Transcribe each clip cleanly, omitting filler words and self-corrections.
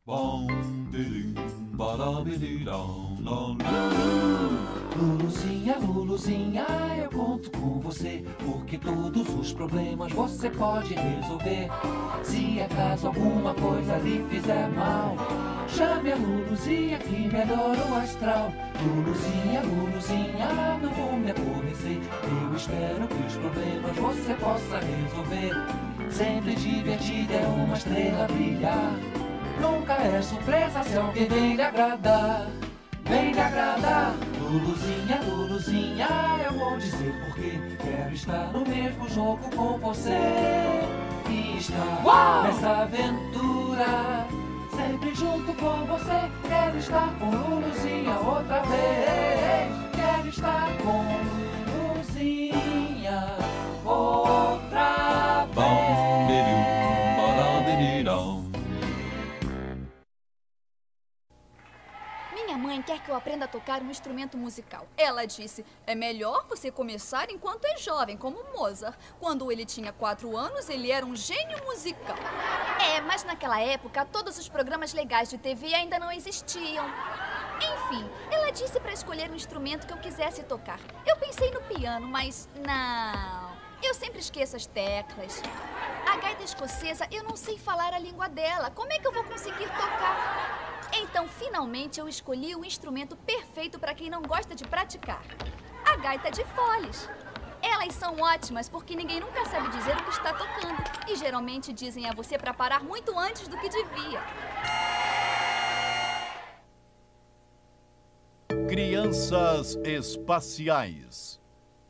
Luluzinha, Luluzinha, eu conto com você, porque todos os problemas você pode resolver. Se acaso alguma coisa lhe fizer mal, chame a Luluzinha que melhora o astral. Luluzinha, Luluzinha, não vou me aborrecer, eu espero que os problemas você possa resolver. Sempre divertida é uma estrela brilhar, nunca é surpresa se alguém vem lhe agradar. Vem lhe agradar, Luluzinha, Luluzinha, eu vou dizer porquê. Quero estar no mesmo jogo com você e estar nessa aventura, sempre junto com você. Quero estar com Luluzinha outra vez. Quero estar com Luluzinha outra vez. Minha mãe quer que eu aprenda a tocar um instrumento musical. Ela disse, é melhor você começar enquanto é jovem, como Mozart. Quando ele tinha 4 anos, ele era um gênio musical. É, mas naquela época, todos os programas legais de TV ainda não existiam. Enfim, ela disse para escolher um instrumento que eu quisesse tocar. Eu pensei no piano, mas não. Eu sempre esqueço as teclas. A gaita escocesa, eu não sei falar a língua dela. Como é que eu vou conseguir tocar? Então, finalmente, eu escolhi o instrumento perfeito para quem não gosta de praticar. A gaita de foles. Elas são ótimas porque ninguém nunca sabe dizer o que está tocando. E geralmente dizem a você para parar muito antes do que devia. Crianças espaciais.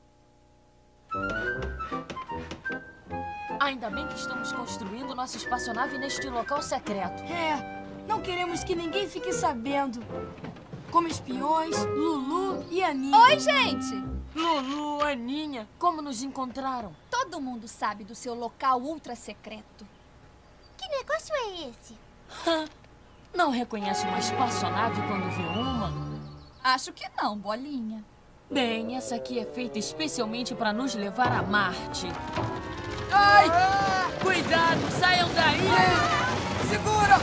Ainda bem que estamos construindo nossa espaçonave neste local secreto. Não queremos que ninguém fique sabendo. Como espiões, Lulu e Aninha. Oi, gente! Lulu, Aninha, como nos encontraram? Todo mundo sabe do seu local ultra secreto. Que negócio é esse? Não reconhece uma espaçonave quando vê uma? Acho que não, bolinha. Bem, essa aqui é feita especialmente para nos levar a Marte. Ai! Cuidado, saiam daí! Segura!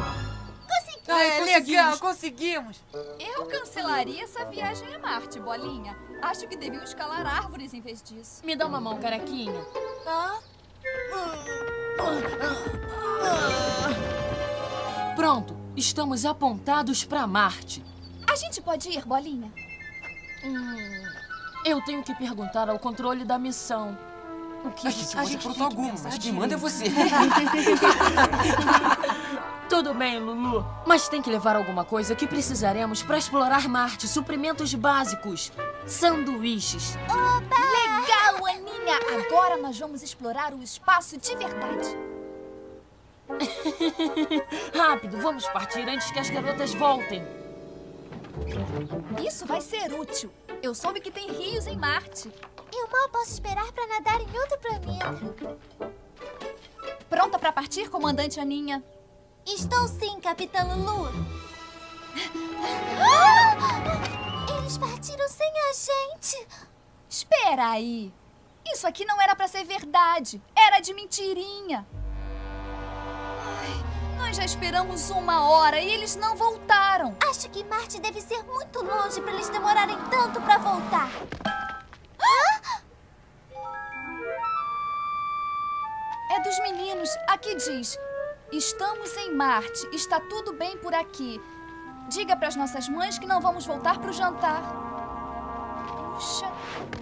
Legal, conseguimos! Eu cancelaria essa viagem a Marte, bolinha. Acho que deviam escalar árvores em vez disso. Me dá uma mão, carequinha. Pronto, estamos apontados para Marte. A gente pode ir, bolinha? Eu tenho que perguntar ao controle da missão. O que a gente pronto alguma, mas quem manda é você. Tudo bem, Lulu. Mas tem que levar alguma coisa que precisaremos para explorar Marte. Suprimentos básicos. Sanduíches. Legal, Aninha! Agora nós vamos explorar o espaço de verdade. Rápido, vamos partir antes que as garotas voltem. Isso vai ser útil. Eu soube que tem rios em Marte. Eu mal posso esperar para nadar em outro planeta. Pronta para partir, comandante Aninha? Estou sim, Capitã Lulu. Eles partiram sem a gente. Espera aí. Isso aqui não era para ser verdade. Era de mentirinha. Nós já esperamos 1 hora e eles não voltaram. Acho que Marte deve ser muito longe para eles demorarem tanto para voltar. É dos meninos. Aqui diz: estamos em Marte. Está tudo bem por aqui. Diga para as nossas mães que não vamos voltar para o jantar. Puxa.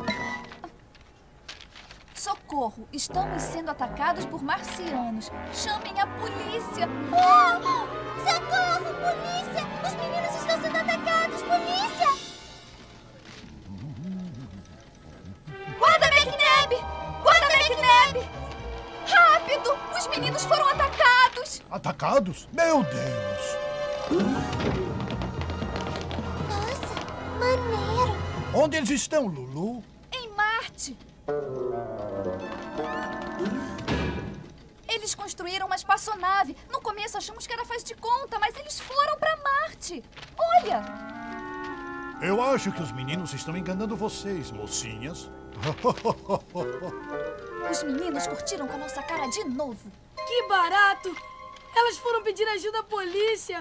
Socorro! Estamos sendo atacados por marcianos. Chamem a polícia! Socorro, polícia! Os meninos estão sendo atacados! Polícia! Guarda McNabb! Guarda McNabb! Rápido! Os meninos foram atacados! Atacados? Meu Deus! Nossa, maneiro! Onde eles estão, Lulu? Em Marte! Eles construíram uma espaçonave. No começo achamos que era faz de conta, mas eles foram para Marte. Olha! Eu acho que os meninos estão enganando vocês, mocinhas. Os meninos curtiram com a nossa cara de novo. Que barato! Elas foram pedir ajuda à polícia.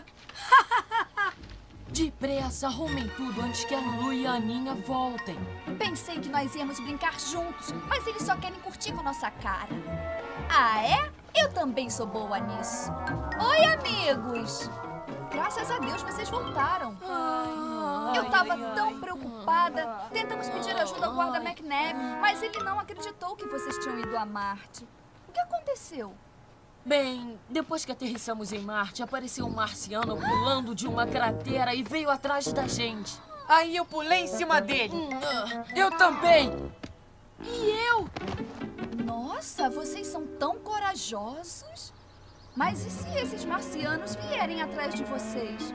Depressa, arrumem tudo antes que a Lulu e a Aninha voltem. Pensei que nós íamos brincar juntos, mas eles só querem curtir com nossa cara. Ah, é? Eu também sou boa nisso. Oi, amigos! Graças a Deus vocês voltaram. Eu tava tão preocupada. Tentamos pedir ajuda ao guarda McNabb, mas ele não acreditou que vocês tinham ido a Marte. O que aconteceu? Bem, depois que aterrissamos em Marte, apareceu um marciano pulando de uma cratera e veio atrás da gente. Aí eu pulei em cima dele. Eu também! E eu? Nossa, vocês são tão corajosos. Mas e se esses marcianos vierem atrás de vocês?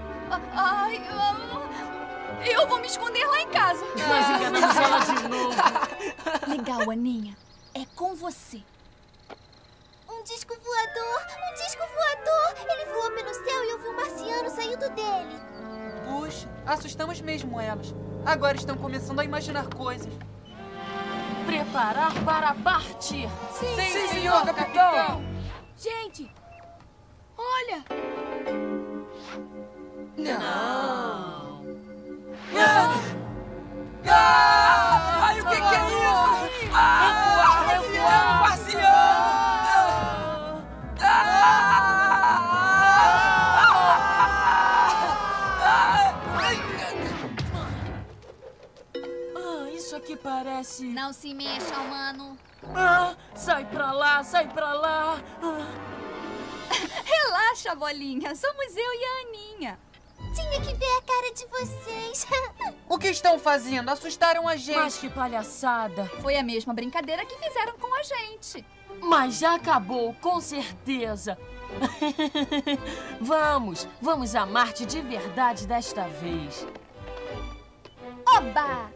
Eu vou me esconder lá em casa. Nós enganamos ela de novo. Legal, Aninha. É com você. Um disco voador! Um disco voador! Ele voou pelo céu e eu vi um marciano saindo dele. Puxa, assustamos mesmo elas. Agora estão começando a imaginar coisas. Preparar para partir. Sim, senhor capitão! Gente, olha! Não! Ai, o que é isso? É um marciano! Isso aqui parece... Não se mexa, humano. Sai pra lá, sai pra lá. Relaxa, bolinha. Somos eu e a Aninha. Tinha que ver a cara de vocês. O que estão fazendo? Assustaram a gente. Mas que palhaçada. Foi a mesma brincadeira que fizeram com a gente. Mas já acabou, com certeza. Vamos a Marte de verdade desta vez. Oba!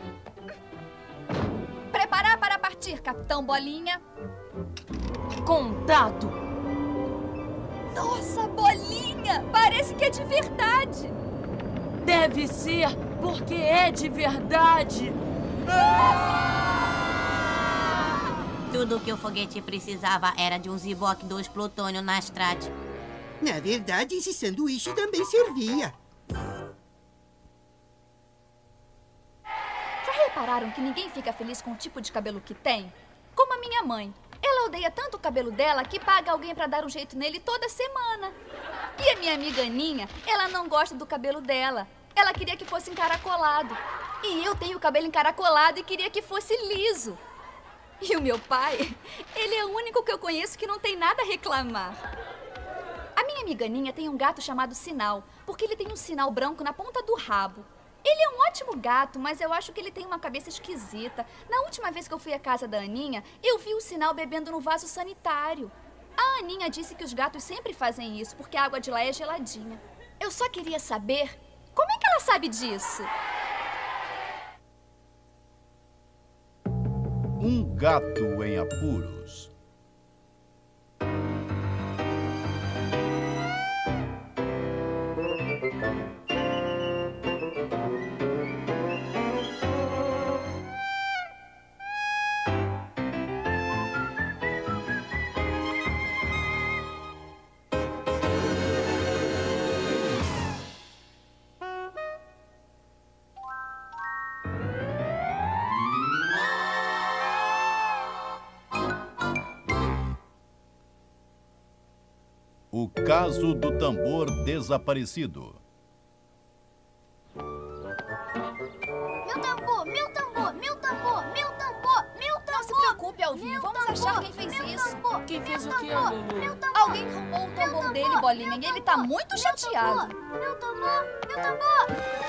Preparar para partir, Capitão Bolinha. Contato. Nossa, Bolinha! Parece que é de verdade. Deve ser, porque é de verdade. Tudo o que o foguete precisava era de um Zibok 2 plutônio na Strat. Na verdade, esse sanduíche também servia. Já repararam que ninguém fica feliz com o tipo de cabelo que tem? Como a minha mãe. Ela odeia tanto o cabelo dela que paga alguém pra dar um jeito nele toda semana. E a minha amiga Aninha, ela não gosta do cabelo dela. Ela queria que fosse encaracolado. E eu tenho o cabelo encaracolado e queria que fosse liso. E o meu pai, ele é o único que eu conheço que não tem nada a reclamar. A minha amiga Aninha tem um gato chamado Sinal, porque ele tem um sinal branco na ponta do rabo. Ele é um ótimo gato, mas eu acho que ele tem uma cabeça esquisita. Na última vez que eu fui à casa da Aninha, eu vi o Sinal bebendo no vaso sanitário. A Aninha disse que os gatos sempre fazem isso, porque a água de lá é geladinha. Eu só queria saber, como é que ela sabe disso? Um gato em apuros. O caso do tambor desaparecido. Meu tambor, meu tambor, meu tambor, meu tambor, meu tambor. Não se preocupe, Alvinho. Vamos achar quem fez isso. Quem fez o quê, Lulu? Alguém roubou o tambor dele, Bolinha, e ele tá muito chateado. Meu tambor, meu tambor.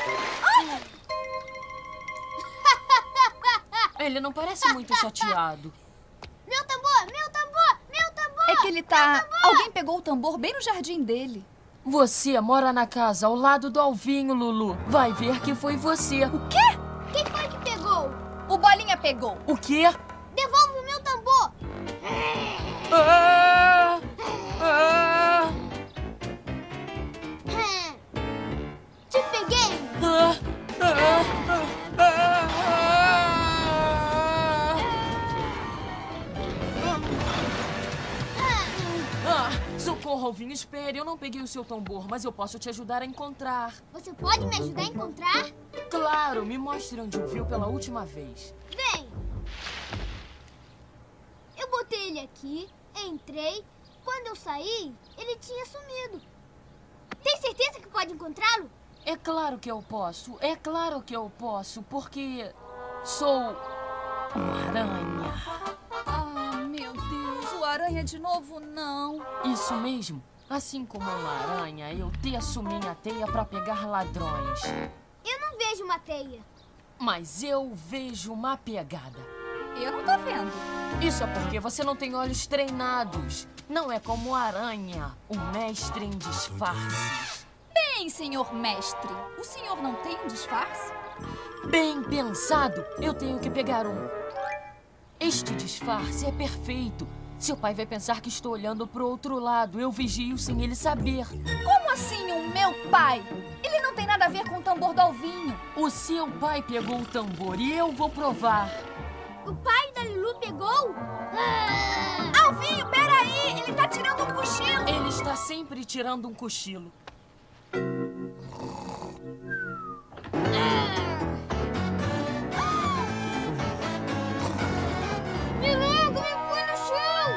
Ele não parece muito chateado. Meu tambor, meu tambor, meu tambor. É que ele tá... Alguém pegou o tambor bem no jardim dele. Você mora na casa ao lado do Alvinho, Lulu. Vai ver que foi você. O quê? Quem foi que pegou? O Bolinha pegou. O quê? Devolve o meu tambor. Te peguei. Socorro, Alvin, espere. Eu não peguei o seu tambor, mas eu posso te ajudar a encontrar. Você pode me ajudar a encontrar? Claro, me mostre onde o viu pela última vez. Vem! Eu botei ele aqui, entrei. Quando eu saí, ele tinha sumido. Tem certeza que pode encontrá-lo? É claro que eu posso. É claro que eu posso, porque sou uma aranha. Ah, meu Deus, o aranha de novo não. Isso mesmo. Assim como uma aranha, eu teço minha teia para pegar ladrões. Eu não vejo uma teia. Mas eu vejo uma pegada. Eu não tô vendo. Isso é porque você não tem olhos treinados. Não é como a aranha, o mestre em disfarces. Bem, senhor mestre, o senhor não tem um disfarce? Bem pensado, eu tenho que pegar um. Este disfarce é perfeito. Seu pai vai pensar que estou olhando pro outro lado. Eu vigio sem ele saber. Como assim o meu pai? Ele não tem nada a ver com o tambor do Alvinho. O seu pai pegou o tambor e eu vou provar. O pai da Lulu pegou? Alvinho, peraí! Ele tá tirando um cochilo! Ele está sempre tirando um cochilo. Me logo, me põe no chão!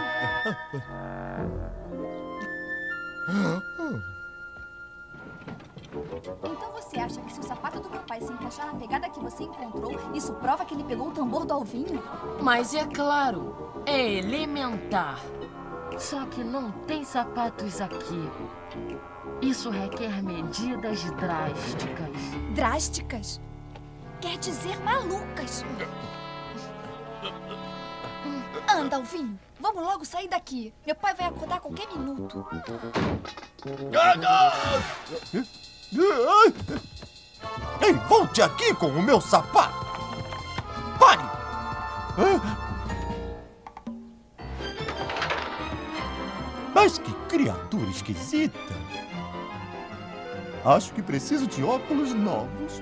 Então você acha que se o sapato do meu pai se encaixar na pegada que você encontrou, isso prova que ele pegou o tambor do Alvinho? Mas é claro, é elementar. Só que não tem sapatos aqui. Isso requer medidas drásticas. Drásticas? Quer dizer malucas. Anda, Alvinho. Vamos logo sair daqui. Meu pai vai acordar a qualquer minuto. Ei, volte aqui com o meu sapato! Pare! Mas que criatura esquisita! Acho que preciso de óculos novos.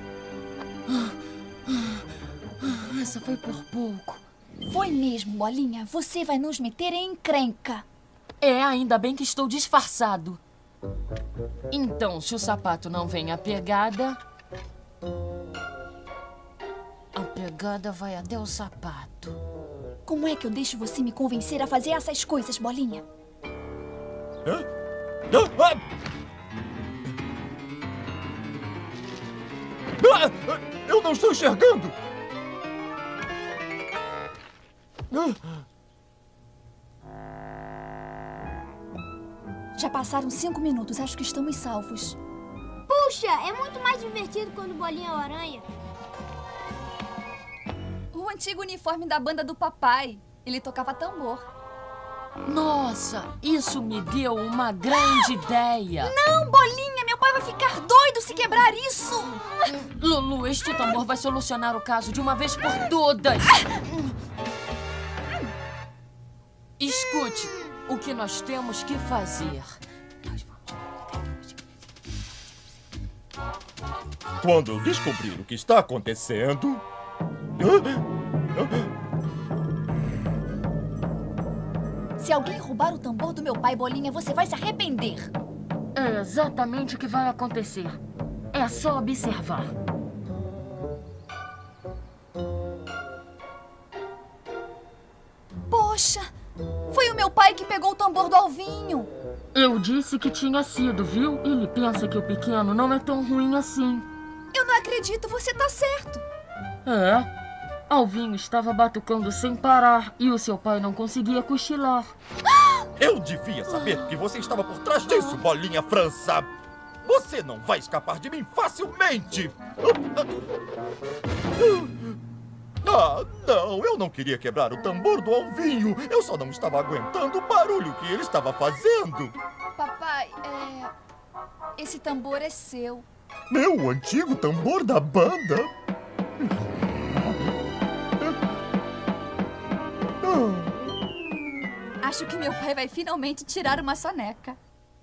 Essa foi por pouco. Foi mesmo, Bolinha. Você vai nos meter em encrenca. É, ainda bem que estou disfarçado. Então, se o sapato não vem a pegada vai até o sapato. Como é que eu deixo você me convencer a fazer essas coisas, Bolinha? Eu não estou enxergando! Já passaram 5 minutos. Acho que estamos salvos. Puxa, é muito mais divertido quando Bolinha é o aranha. O antigo uniforme da banda do papai. Ele tocava tambor. Nossa, isso me deu uma grande ideia. Não, Bolinha! Meu pai vai ficar doido se quebrar isso! Lulu, este tambor vai solucionar o caso de uma vez por todas. Escute, o que nós temos que fazer. Quando eu descobrir o que está acontecendo... Se alguém roubar o tambor do meu pai, Bolinha, você vai se arrepender. É exatamente o que vai acontecer. É só observar. Poxa, foi o meu pai que pegou o tambor do Alvinho. Eu disse que tinha sido, viu? Ele pensa que o pequeno não é tão ruim assim. Eu não acredito, você tá certo. É. Alvinho estava batucando sem parar e o seu pai não conseguia cochilar. Eu devia saber que você estava por trás disso, Bolinha França. Você não vai escapar de mim facilmente. Ah, não, eu não queria quebrar o tambor do Alvinho. Eu só não estava aguentando o barulho que ele estava fazendo. Papai, esse tambor é seu. Meu antigo tambor da banda? Acho que meu pai vai finalmente tirar uma soneca.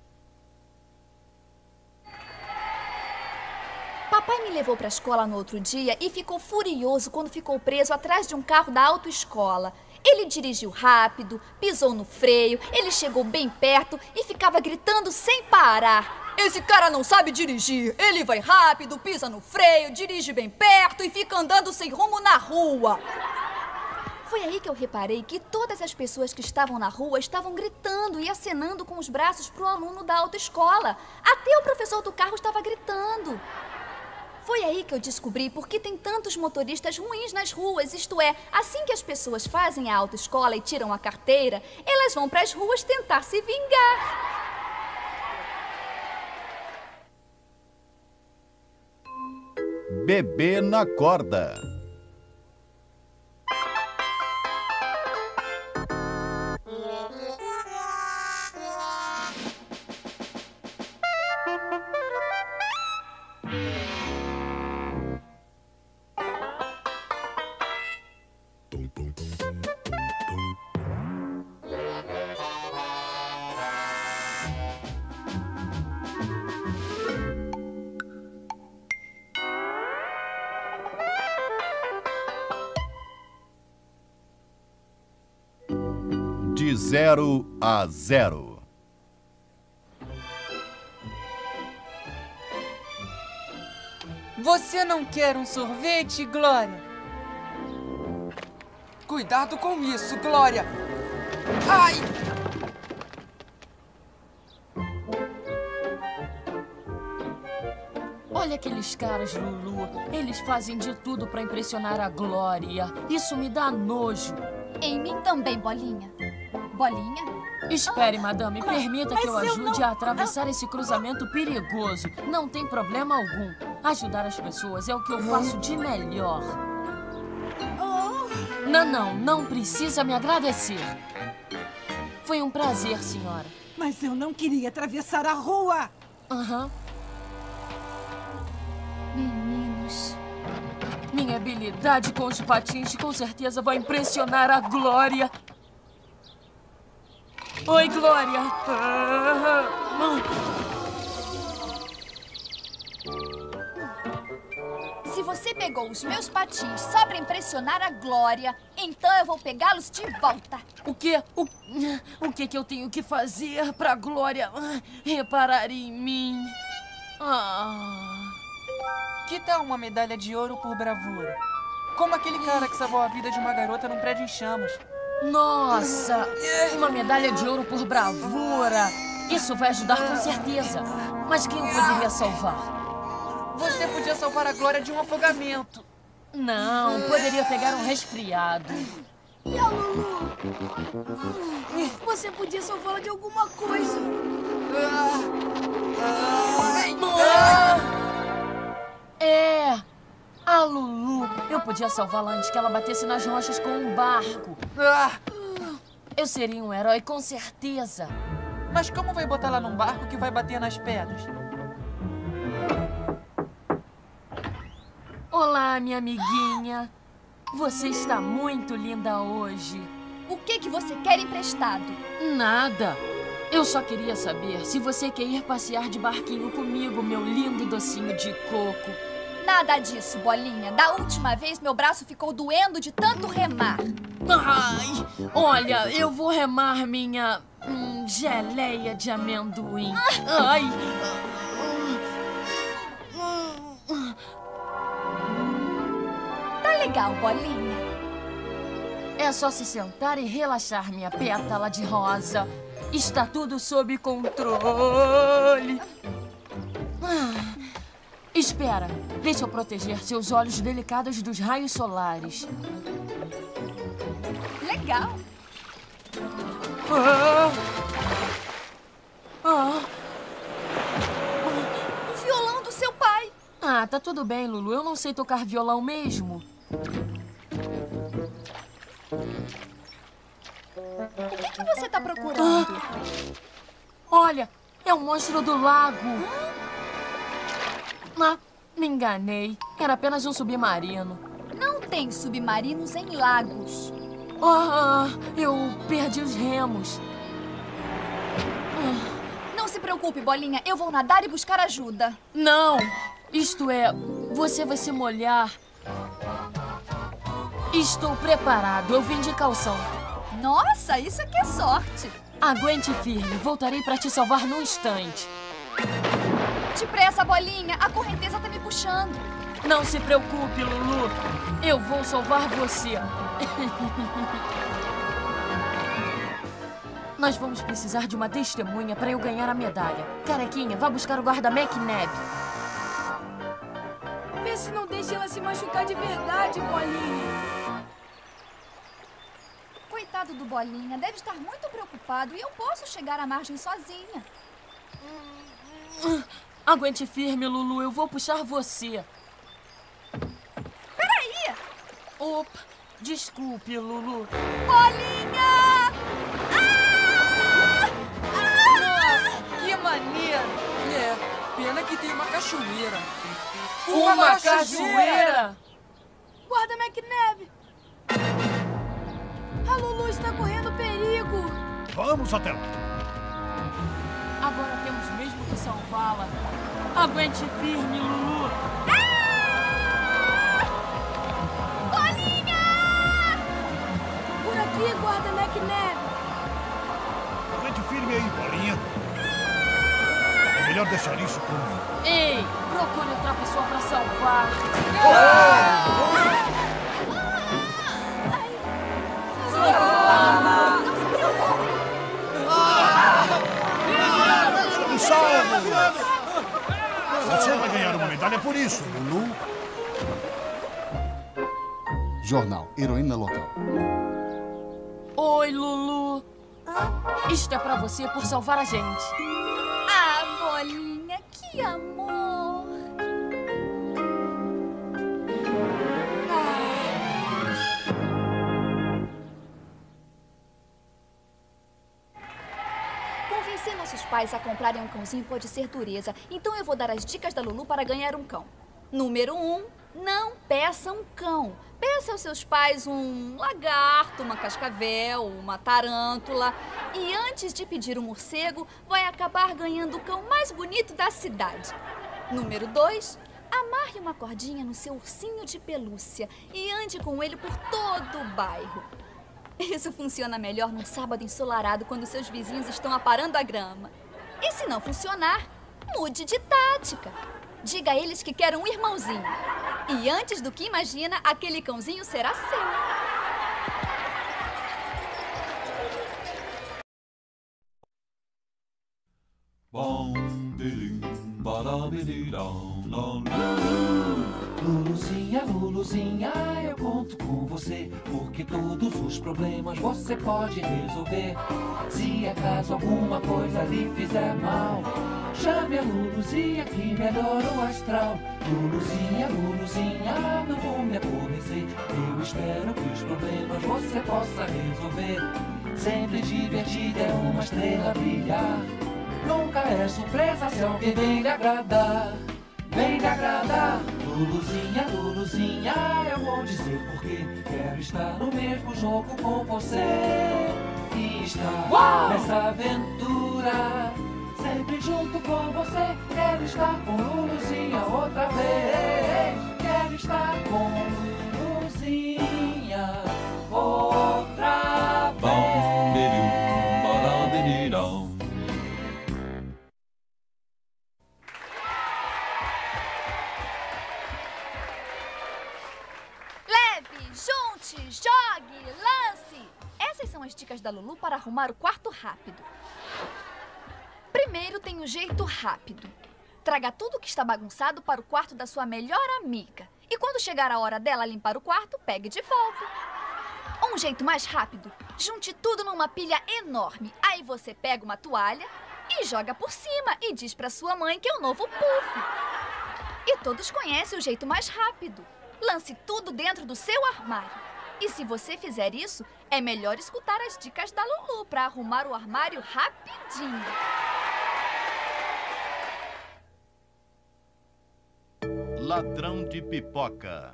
Papai me levou para a escola no outro dia e ficou furioso quando ficou preso atrás de um carro da autoescola. Ele dirigiu rápido, pisou no freio, ele chegou bem perto e ficava gritando sem parar. Esse cara não sabe dirigir. Ele vai rápido, pisa no freio, dirige bem perto e fica andando sem rumo na rua. Foi aí que eu reparei que todas as pessoas que estavam na rua estavam gritando e acenando com os braços para o aluno da autoescola. Até o professor do carro estava gritando. Foi aí que eu descobri por que tem tantos motoristas ruins nas ruas. Isto é, assim que as pessoas fazem a autoescola e tiram a carteira, elas vão para as ruas tentar se vingar. Bebê na corda. De 0 a 0. Você não quer um sorvete, Glória? Cuidado com isso, Glória! Ai! Olha aqueles caras, Lulu. Eles fazem de tudo para impressionar a Glória. Isso me dá nojo. Em mim também, Bolinha. Bolinha? Espere, madame. Permita que eu ajude a atravessar esse cruzamento perigoso. Não tem problema algum. Ajudar as pessoas é o que eu faço de melhor. Não precisa me agradecer. Foi um prazer, senhora. Mas eu não queria atravessar a rua. Meninos. Minha habilidade com os patins com certeza vai impressionar a Glória. Oi, Glória. Se você pegou os meus patins só pra impressionar a Glória, então eu vou pegá-los de volta. O quê? O que eu tenho que fazer pra Glória reparar em mim? Que tal uma medalha de ouro por bravura? Como aquele cara que salvou a vida de uma garota num prédio em chamas. Nossa! Uma medalha de ouro por bravura! Isso vai ajudar com certeza. Mas quem eu poderia salvar? Você podia salvar a Glória de um afogamento. Não, poderia pegar um resfriado. E a Lulu? Você podia salvá-la de alguma coisa. A Lulu. Eu podia salvá-la antes que ela batesse nas rochas com um barco. Eu seria um herói, com certeza. Mas como vai botar ela num barco que vai bater nas pedras? Olá, minha amiguinha. Você está muito linda hoje. O que você quer emprestado? Nada. Eu só queria saber se você quer ir passear de barquinho comigo, meu lindo docinho de coco. Nada disso, Bolinha. Da última vez, meu braço ficou doendo de tanto remar. Ai, olha, eu vou remar minha geleia de amendoim. Ai. Tá legal, Bolinha. É só se sentar e relaxar, minha pétala de rosa. Está tudo sob controle. Espera, deixa eu proteger seus olhos delicados dos raios solares. Legal. O violão do seu pai. Tá tudo bem, Lulu. Eu não sei tocar violão mesmo. O que você tá procurando? Olha, é um monstro do lago. Me enganei. Era apenas um submarino. Não tem submarinos em lagos. Eu perdi os remos. Não se preocupe, Bolinha. Eu vou nadar e buscar ajuda. Não! Isto é, você vai se molhar. Estou preparado. Eu vim de calção. Nossa, isso aqui é sorte. Aguente firme, voltarei para te salvar num instante. Depressa, Bolinha, a correnteza tá me puxando. Não se preocupe, Lulu. Eu vou salvar você. Nós vamos precisar de uma testemunha para eu ganhar a medalha. Carequinha, vá buscar o guarda McNabb. Vê se não deixa ela se machucar de verdade, Bolinha. Coitado do Bolinha, deve estar muito preocupado e eu posso chegar à margem sozinha. Aguente firme, Lulu. Eu vou puxar você. Peraí! Opa, desculpe, Lulu. Bolinha! Que maneiro! É, pena que tem uma cachoeira. Uma cachoeira? Guarda McNabb! A Lulu está correndo perigo. Vamos até lá. Agora temos mesmo que salvá-la. Aguente firme, Lulu. Bolinha! Por aqui, guarda McNabb. Aguente firme aí, Bolinha. É melhor deixar isso comigo. Ei, procure outra pessoa para salvar. Não se preocupe. Estamos salvos! Você vai ganhar uma medalha por isso, Lulu. Jornal Heroína Local. Oi, Lulu. Isto é pra você por salvar a gente. Ah, Bolinha, que amor. Convencer nossos pais a comprarem um cãozinho pode ser dureza, então eu vou dar as dicas da Lulu para ganhar um cão. Número 1, não peça um cão. Peça aos seus pais um lagarto, uma cascavel, uma tarântula. E antes de pedir um morcego, vai acabar ganhando o cão mais bonito da cidade. Número 2, amarre uma cordinha no seu ursinho de pelúcia e ande com ele por todo o bairro. Isso funciona melhor num sábado ensolarado quando seus vizinhos estão aparando a grama. E se não funcionar, mude de tática. Diga a eles que quer um irmãozinho. E antes do que imagina, aquele cãozinho será seu. Luluzinha, Luluzinha, eu conto com você, porque todos os problemas você pode resolver. Se acaso alguma coisa lhe fizer mal, chame a Luluzinha que melhora o astral. Luluzinha, Luluzinha, não vou me aborrecer, eu espero que os problemas você possa resolver. Sempre divertida é uma estrela brilhar, nunca é surpresa se alguém vem lhe agradar. Vem lhe agradar, Luluzinha, Luluzinha, eu vou dizer porque quero estar no mesmo jogo com você. E estar nessa aventura, sempre junto com você. Quero estar com Luluzinha outra vez. Quero estar com Luluzinha outra vez. Junte, jogue, lance! Essas são as dicas da Lulu para arrumar o quarto rápido. Primeiro tem o jeito rápido. Traga tudo que está bagunçado para o quarto da sua melhor amiga. E quando chegar a hora dela limpar o quarto, pegue de volta. Um jeito mais rápido, junte tudo numa pilha enorme. Aí você pega uma toalha e joga por cima e diz para sua mãe que é o novo puff. E todos conhecem o jeito mais rápido. Lance tudo dentro do seu armário. E se você fizer isso, é melhor escutar as dicas da Lulu para arrumar o armário rapidinho. Ladrão de pipoca.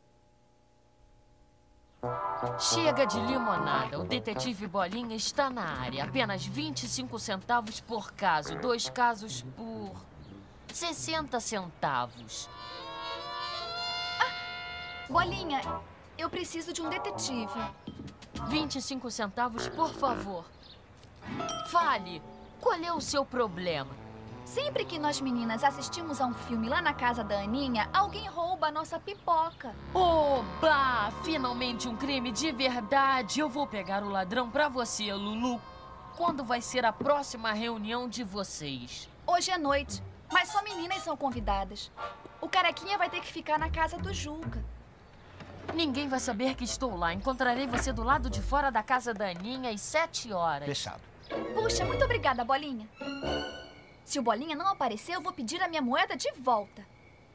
Chega de limonada. O detetive Bolinha está na área. Apenas 25 centavos por caso. 2 casos por 60 centavos. Bolinha, eu preciso de um detetive. 25 centavos, por favor. Fale, qual é o seu problema? Sempre que nós meninas assistimos a um filme lá na casa da Aninha, alguém rouba a nossa pipoca. Oba! Finalmente um crime de verdade. Eu vou pegar o ladrão pra você, Lulu. Quando vai ser a próxima reunião de vocês? Hoje à noite, mas só meninas são convidadas. O Carequinha vai ter que ficar na casa do Juca. Ninguém vai saber que estou lá. Encontrarei você do lado de fora da casa da Aninha às 7 horas. Fechado. Puxa, muito obrigada, Bolinha. Se o Bolinha não aparecer, eu vou pedir a minha moeda de volta.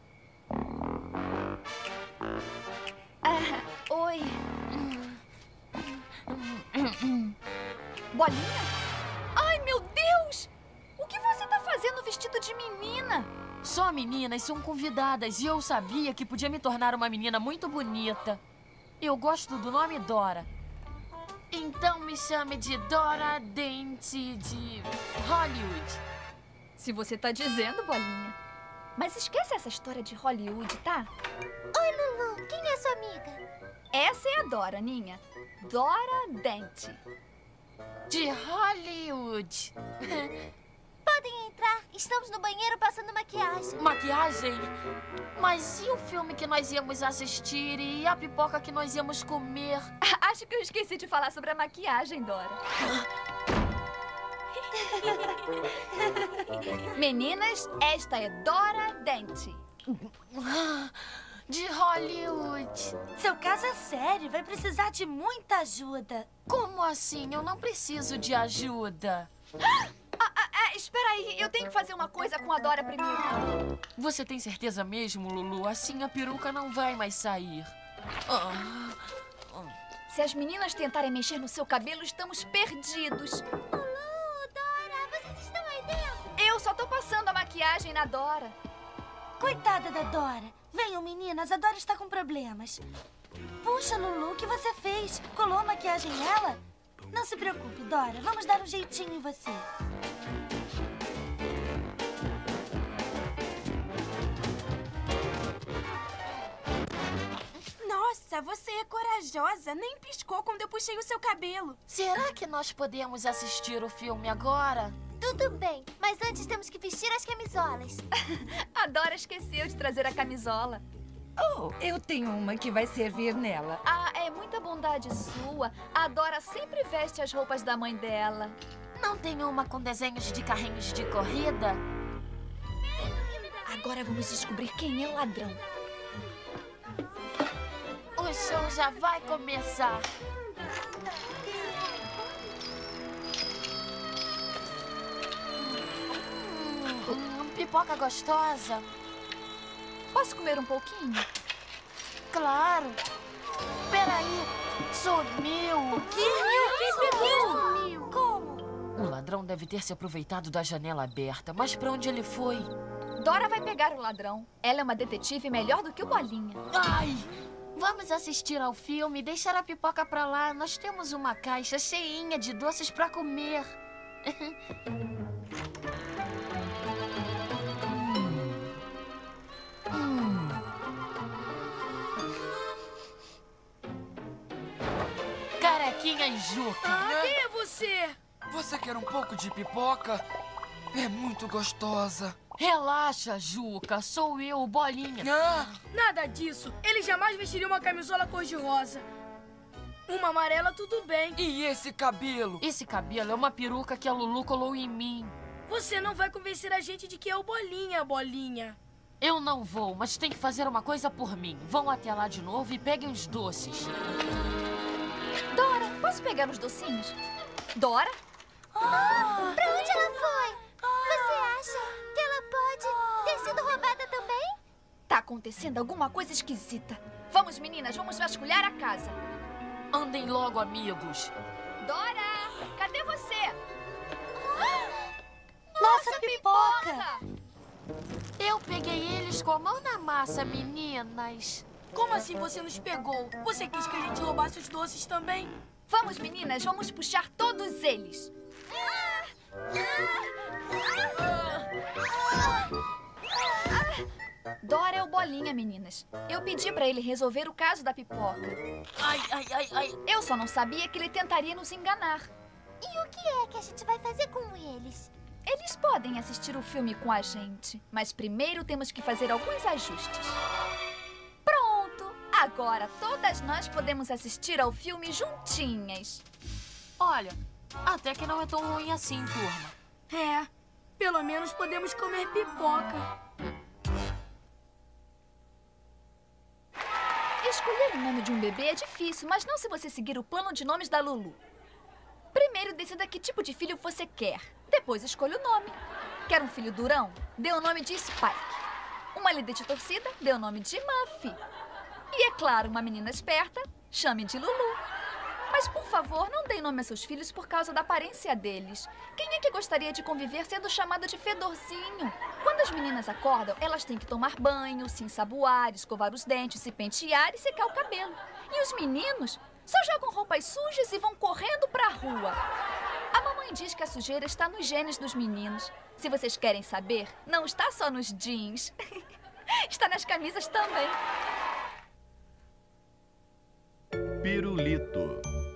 Oi. Bolinha? Ai, meu Deus! O que você tá fazendo vestido de menina? Só meninas são convidadas e eu sabia que podia me tornar uma menina muito bonita. Eu gosto do nome Dora. Então me chame de Dora Dente de Hollywood. Se você tá dizendo, Bolinha. Mas esquece essa história de Hollywood, tá? Oi, Lulu. Quem é sua amiga? Essa é a Dora, Ninha. Dora Dente. De Hollywood. Podem entrar. Estamos no banheiro passando maquiagem. Maquiagem? Mas e o filme que nós íamos assistir e a pipoca que nós íamos comer? Acho que eu esqueci de falar sobre a maquiagem, Dora. Meninas, esta é Dora Dente. De Hollywood. Seu caso é sério, vai precisar de muita ajuda. Como assim? Eu não preciso de ajuda. Espera aí, eu tenho que fazer uma coisa com a Dora primeiro. Você tem certeza mesmo, Lulu? Assim a peruca não vai mais sair. Se as meninas tentarem mexer no seu cabelo, estamos perdidos. Lulu, Dora, vocês estão aí dentro? Eu só tô passando a maquiagem na Dora. Coitada da Dora. Venham, meninas, a Dora está com problemas. Puxa, Lulu, o que você fez? Colou a maquiagem nela? Não se preocupe, Dora. Vamos dar um jeitinho em você. Nossa, você é corajosa. Nem piscou quando eu puxei o seu cabelo. Será que nós podemos assistir o filme agora? Tudo bem, mas antes temos que vestir as camisolas. A Dora esqueceu de trazer a camisola. Oh, eu tenho uma que vai servir nela. Ah, é muita bondade sua. A Dora sempre veste as roupas da mãe dela. Não tem uma com desenhos de carrinhos de corrida? Agora vamos descobrir quem é o ladrão. O show já vai começar. Pipoca gostosa. Posso comer um pouquinho? Claro. Peraí. Sumiu. Que sumiu? Como? O ladrão deve ter se aproveitado da janela aberta. Mas pra onde ele foi? Dora vai pegar o ladrão. Ela é uma detetive melhor do que o Bolinha. Ai! Vamos assistir ao filme e deixar a pipoca pra lá. Nós temos uma caixa cheinha de doces pra comer. Carequinha e Juca. Quem é você? Você quer um pouco de pipoca? É muito gostosa. Relaxa, Juca. Sou eu, o Bolinha. Nada disso. Ele jamais vestiria uma camisola cor-de-rosa. Uma amarela, tudo bem. E esse cabelo? Esse cabelo é uma peruca que a Lulu colou em mim. Você não vai convencer a gente de que é o Bolinha, Bolinha. Eu não vou, mas tem que fazer uma coisa por mim. Vão até lá de novo e peguem os doces. Dora, posso pegar os docinhos? Dora? Pra onde ela foi? Você acha que ela pode ter sido roubada também? Tá acontecendo alguma coisa esquisita. Vamos, meninas, vamos vasculhar a casa. Andem logo, amigos. Dora, cadê você? Nossa pipoca! Eu peguei eles com a mão na massa, meninas. Como assim você nos pegou? Você quis que a gente roubasse os doces também? Vamos, meninas, vamos puxar todos eles. Dora é o Bolinha. sozinha, meninas. Eu pedi pra ele resolver o caso da pipoca. Ai, ai, ai, ai. Eu só não sabia que ele tentaria nos enganar. E o que é que a gente vai fazer com eles? Eles podem assistir o filme com a gente, mas primeiro temos que fazer alguns ajustes. Pronto! Agora todas nós podemos assistir ao filme juntinhas. Olha, até que não é tão ruim assim, turma. É, pelo menos podemos comer pipoca. Escolher o nome de um bebê é difícil, mas não se você seguir o plano de nomes da Lulu. Primeiro, decida que tipo de filho você quer. Depois, escolha o nome. Quer um filho durão? Dê o nome de Spike. Uma líder de torcida? Dê o nome de Muffy. E, é claro, uma menina esperta? Chame de Lulu. Mas, por favor, não dê nome a seus filhos por causa da aparência deles. Quem é que gostaria de conviver sendo chamado de Fedorzinho? Quando as meninas acordam, elas têm que tomar banho, se ensaboar, escovar os dentes, se pentear e secar o cabelo. E os meninos só jogam roupas sujas e vão correndo pra rua. A mamãe diz que a sujeira está nos genes dos meninos. Se vocês querem saber, não está só nos jeans. Está nas camisas também. Pirulito.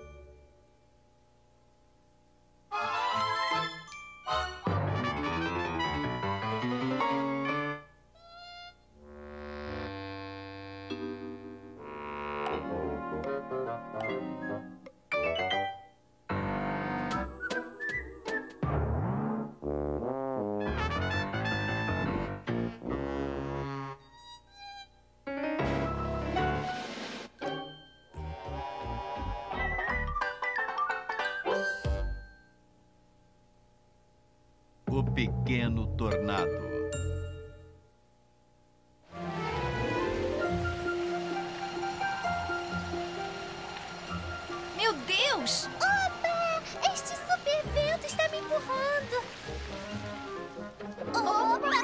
O pequeno tornado. Meu Deus! Opa! Este super vento está me empurrando. Opa!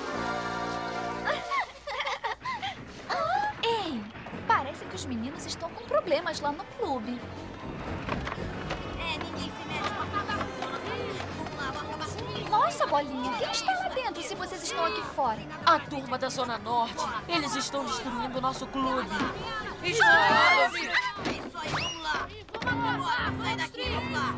Ei, parece que os meninos estão com problemas lá no clube. Ninguém se mexe com essa bagunça. Nossa, Bolinha, quem está lá dentro se vocês estão aqui fora? A turma da Zona Norte. Eles estão destruindo o nosso clube. É isso aí, vamos lá. Vamos lá, sai daqui, vamos lá.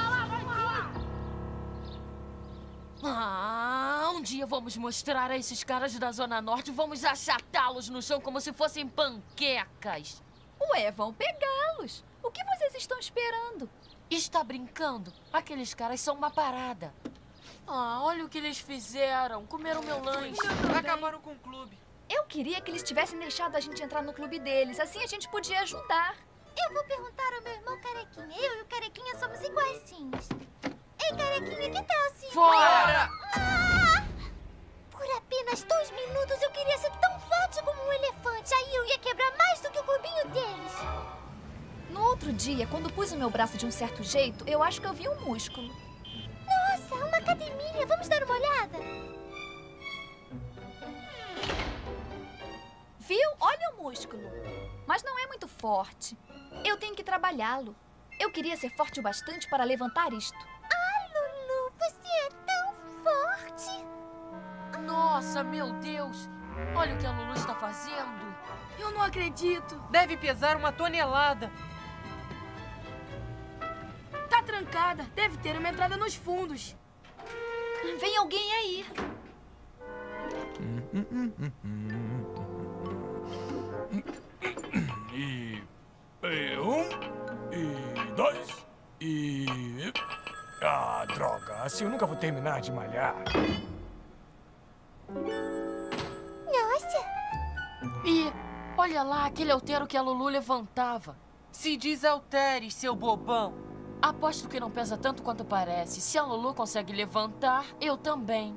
Um dia vamos mostrar a esses caras da Zona Norte. Vamos achatá-los no chão como se fossem panquecas. Ué, vão pegá-los. O que vocês estão esperando? Está brincando? Aqueles caras são uma parada. Olha o que eles fizeram. Comeram meu lanche. Acabaram com o clube. Eu queria que eles tivessem deixado a gente entrar no clube deles. Assim a gente podia ajudar. Eu vou perguntar ao meu irmão Carequinha. Eu e o Carequinha somos iguaizinhos. Ei, Carequinha, que tal assim? Fora! Por apenas 2 minutos eu queria ser tão forte como um elefante. Aí eu ia quebrar mais do que o clubinho deles. No outro dia, quando pus o meu braço de um certo jeito, eu acho que eu vi um músculo. Nossa, uma academia. Vamos dar uma olhada? Viu? Olha o músculo. Mas não é muito forte. Eu tenho que trabalhá-lo. Eu queria ser forte o bastante para levantar isto. Lulu, você é tão forte. Nossa, meu Deus. Olha o que a Lulu está fazendo. Eu não acredito. Deve pesar 1 tonelada. Tá trancada. Deve ter uma entrada nos fundos. Vem alguém aí. E 1, e 2, e... droga, assim eu nunca vou terminar de malhar. Nossa! E olha lá, aquele haltero que a Lulu levantava. Se desaltere, seu bobão. Aposto que não pesa tanto quanto parece. Se a Lulu consegue levantar, eu também.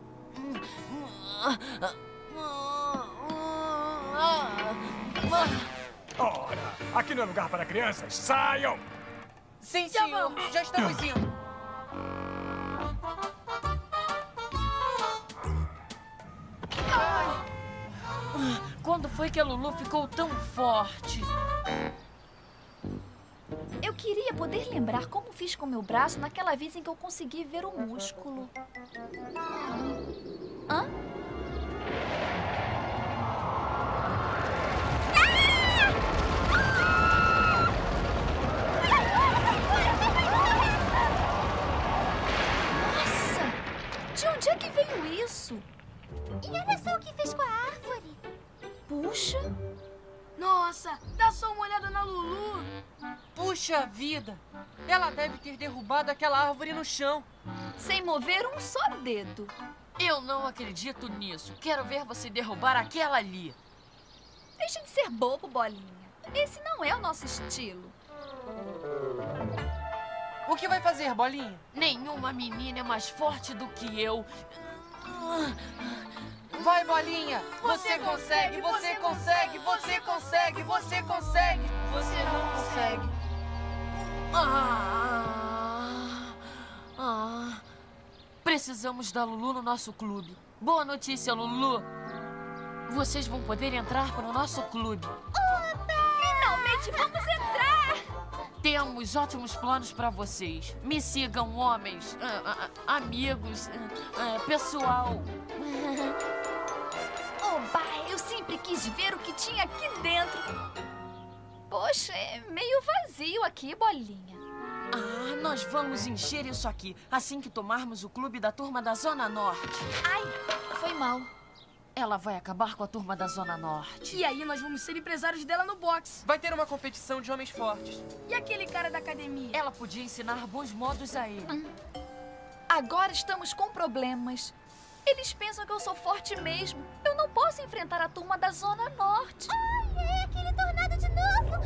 Ora, aqui não é lugar para crianças. Saiam! Sim, senhor. Já estamos indo. Quando foi que a Lulu ficou tão forte? Eu queria poder lembrar como fiz com meu braço naquela vez em que eu consegui ver o músculo. Hã? De onde é que veio isso? E olha só o que fez com a árvore. Puxa. Nossa, dá só uma olhada na Lulu. Puxa vida! Ela deve ter derrubado aquela árvore no chão. Sem mover um só dedo. Eu não acredito nisso. Quero ver você derrubar aquela ali. Deixa de ser bobo, Bolinha. Esse não é o nosso estilo. O que vai fazer, Bolinha? Nenhuma menina é mais forte do que eu. Vai, Bolinha! Você consegue, você consegue, você consegue, você consegue! Você não consegue. Precisamos da Lulu no nosso clube. Boa notícia, Lulu. Vocês vão poder entrar para o nosso clube. Finalmente vamos entrar! Temos ótimos planos para vocês. Me sigam, homens, amigos, pessoal. Oba, eu sempre quis ver o que tinha aqui dentro. Poxa, é meio vazio aqui, Bolinha. Nós vamos encher isso aqui assim que tomarmos o clube da turma da Zona Norte. Ai, foi mal. Ela vai acabar com a turma da Zona Norte. E aí nós vamos ser empresários dela no boxe. Vai ter uma competição de homens fortes. E aquele cara da academia? Ela podia ensinar bons modos a ele. Agora estamos com problemas. Eles pensam que eu sou forte mesmo. Eu não posso enfrentar a turma da Zona Norte. Ai, é aquele tornado de novo.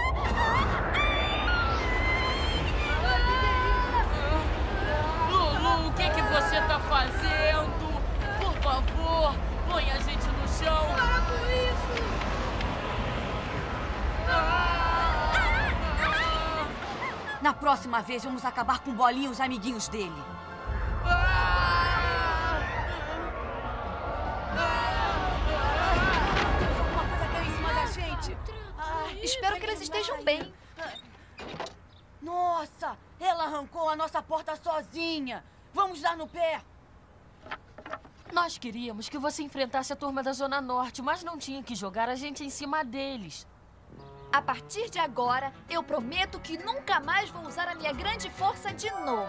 Lulu, o que você tá fazendo? Por favor, põe a gente no chão. Para com isso! Na próxima vez, vamos acabar com Bolinha e os amiguinhos dele. Alguma coisa caiu em cima da gente. Espero que eles estejam bem. Nossa, ela arrancou a nossa porta sozinha. Vamos dar no pé. Nós queríamos que você enfrentasse a turma da Zona Norte, mas não tinha que jogar a gente em cima deles. A partir de agora, eu prometo que nunca mais vou usar a minha grande força de novo.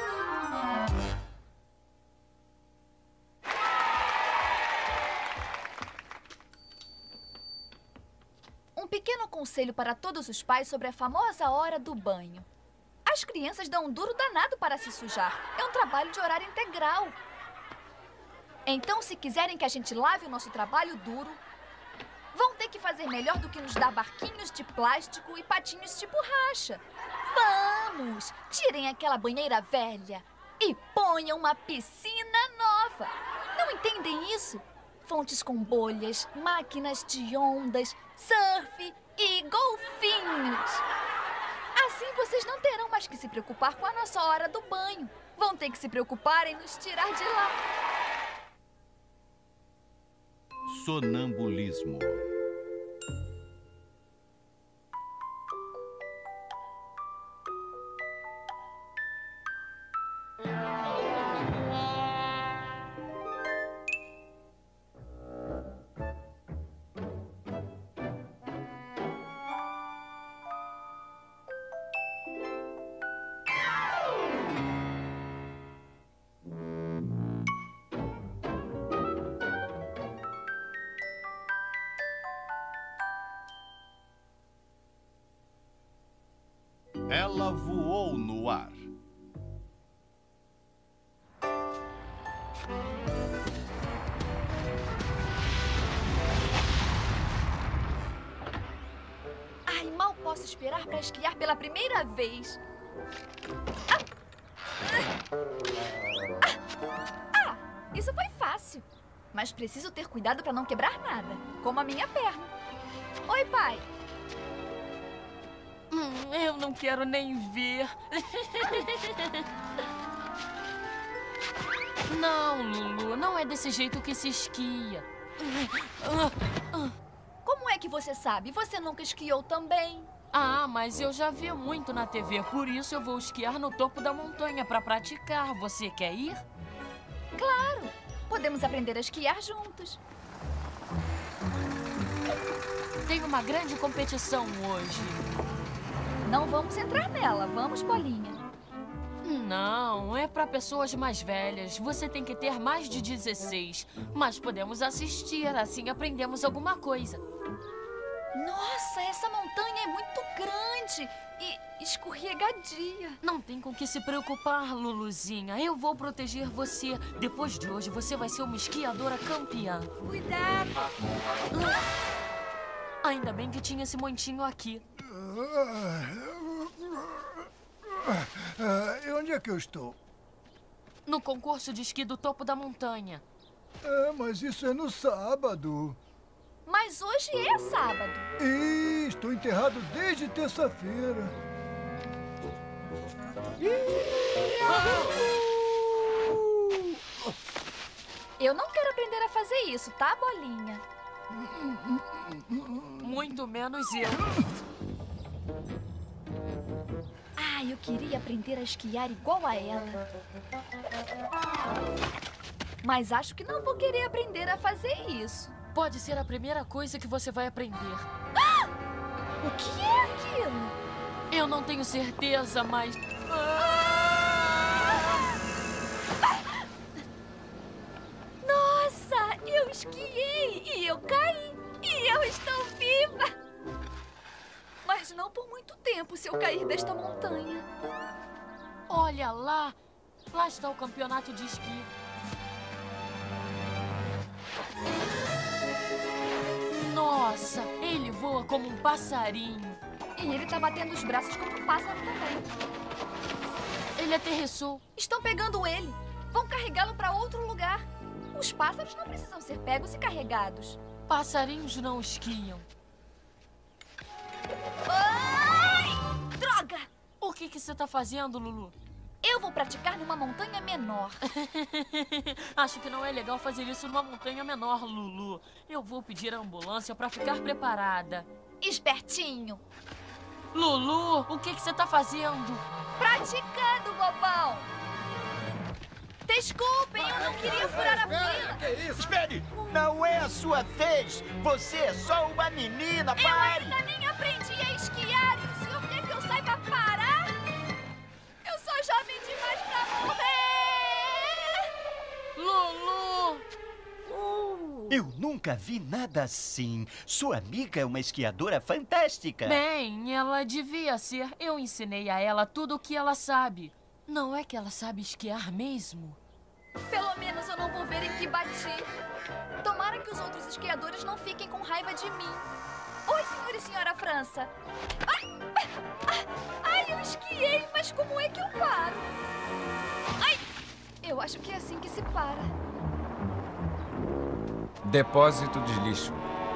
Um pequeno conselho para todos os pais sobre a famosa hora do banho. As crianças dão um duro danado para se sujar. É um trabalho de horário integral. Então, se quiserem que a gente lave o nosso trabalho duro, vão ter que fazer melhor do que nos dar barquinhos de plástico e patinhos tipo racha. Vamos! Tirem aquela banheira velha e ponham uma piscina nova. Não entendem isso? Fontes com bolhas, máquinas de ondas, surf e golfinhos. Assim vocês não terão mais que se preocupar com a nossa hora do banho. Vão ter que se preocupar em nos tirar de lá. Sonambulismo. Ela voou no ar. Ai, mal posso esperar para esquiar pela primeira vez. Isso foi fácil. Mas preciso ter cuidado para não quebrar nada, como a minha perna. Oi, pai. Eu não quero nem ver. Não, Lulu, não é desse jeito que se esquia. Como é que você sabe? Você nunca esquiou também. Mas eu já vi muito na TV, por isso eu vou esquiar no topo da montanha para praticar. Você quer ir? Claro! Podemos aprender a esquiar juntos. Tem uma grande competição hoje. Não vamos entrar nela, vamos, Bolinha? não. É para pessoas mais velhas. Você tem que ter mais de 16. Mas podemos assistir, assim aprendemos alguma coisa. Nossa, essa montanha é muito grande e escorregadia. Não tem com que se preocupar, Luluzinha. Eu vou proteger você. Depois de hoje, você vai ser uma esquiadora campeã. Cuidado! Ainda bem que tinha esse montinho aqui. Onde é que eu estou? No concurso de esqui do topo da montanha. Mas isso é no sábado. Mas hoje é sábado. Estou enterrado desde terça-feira. Eu não quero aprender a fazer isso, tá, Bolinha? Muito menos eu. Eu queria aprender a esquiar igual a ela. Mas acho que não vou querer aprender a fazer isso. Pode ser a primeira coisa que você vai aprender. O que é aquilo? Eu não tenho certeza, mas... Nossa, eu esquiei e eu caí e eu estou viva. Mas não por muito tempo se eu cair desta montanha. Olha lá, lá está o campeonato de esqui. Nossa, ele voa como um passarinho. E ele tá batendo os braços como um pássaro também. Ele aterrissou. Estão pegando ele. Vão carregá-lo para outro lugar. Os pássaros não precisam ser pegos e carregados. Passarinhos não esquiam. Ai! Droga! O que você tá fazendo, Lulu? Eu vou praticar numa montanha menor. Acho que não é legal fazer isso numa montanha menor, Lulu. Eu vou pedir a ambulância para ficar preparada. Espertinho. Lulu, o que você tá fazendo? Praticando, bobão. Desculpem, eu não queria furar a fila. Que isso? Espere! Não é a sua vez! Você é só uma menina, pare! Eu ainda nem aprendi a esquiar e o senhor quer que eu saiba parar? Eu sou jovem demais pra morrer! Lulu! Eu nunca vi nada assim. Sua amiga é uma esquiadora fantástica. Bem, ela devia ser. Eu ensinei a ela tudo o que ela sabe. Não é que ela sabe esquiar mesmo? Pelo menos eu não vou ver em que bati. Tomara que os outros esquiadores não fiquem com raiva de mim. Oi, senhor e senhora França. Ai, eu esquiei, mas como é que eu paro? Ai, eu acho que é assim que se para. Depósito de lixo.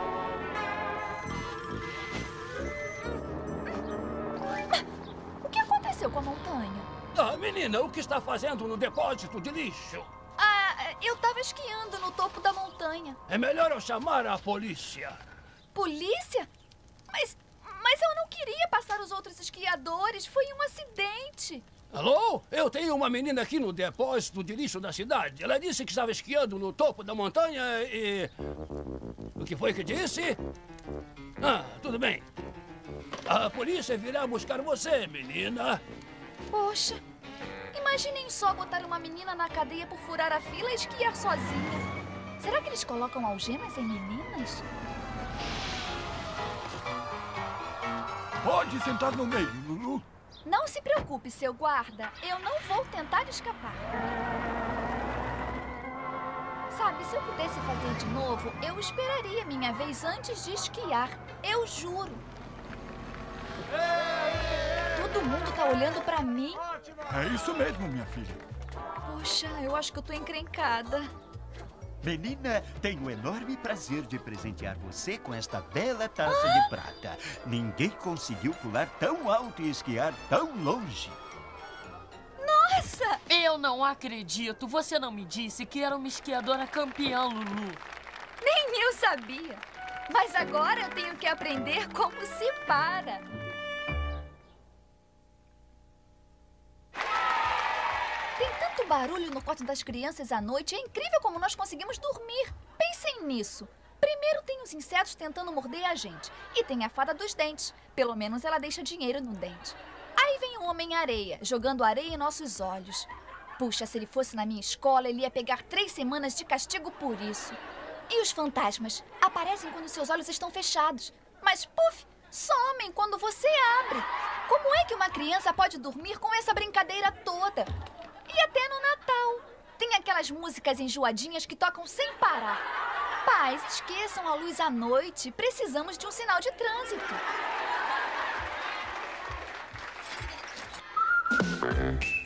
O que aconteceu com a montanha? Menina, o que está fazendo no depósito de lixo? Eu estava esquiando no topo da montanha. É melhor eu chamar a polícia. Polícia? Mas eu não queria passar os outros esquiadores. Foi um acidente. Alô? Eu tenho uma menina aqui no depósito de lixo da cidade. Ela disse que estava esquiando no topo da montanha e... O que foi que disse? Tudo bem. A polícia virá buscar você, menina. Poxa, imaginem só botar uma menina na cadeia por furar a fila e esquiar sozinha. Será que eles colocam algemas em meninas? Pode sentar no meio, Lulu. Não se preocupe, seu guarda. Eu não vou tentar escapar. Sabe, se eu pudesse fazer de novo, eu esperaria minha vez antes de esquiar. Eu juro. Todo mundo tá olhando pra mim. É isso mesmo, minha filha. Poxa, eu acho que eu tô encrencada. Menina, tenho o enorme prazer de presentear você com esta bela taça de prata. Ninguém conseguiu pular tão alto e esquiar tão longe. Nossa! Eu não acredito. Você não me disse que era uma esquiadora campeã, Lulu. Nem eu sabia. Mas agora eu tenho que aprender como se para. Tem tanto barulho no quarto das crianças à noite. É incrível como nós conseguimos dormir. Pensem nisso. Primeiro tem os insetos tentando morder a gente. E tem a fada dos dentes. Pelo menos ela deixa dinheiro no dente. Aí vem o Homem-Areia, jogando areia em nossos olhos. Puxa, se ele fosse na minha escola, ele ia pegar 3 semanas de castigo por isso. E os fantasmas? Aparecem quando seus olhos estão fechados. Mas, puf, somem quando você abre. Como é que uma criança pode dormir com essa brincadeira toda? E até no Natal. Tem aquelas músicas enjoadinhas que tocam sem parar. Pais, esqueçam a luz à noite. Precisamos de um sinal de trânsito.